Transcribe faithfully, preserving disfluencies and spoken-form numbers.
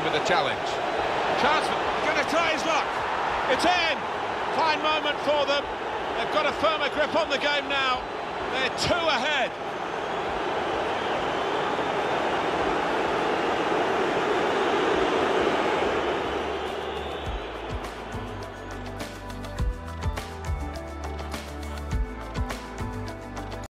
with the challenge. Chance, going to try his luck. It's in. Fine moment for them. They've got a firmer grip on the game now. They're two ahead.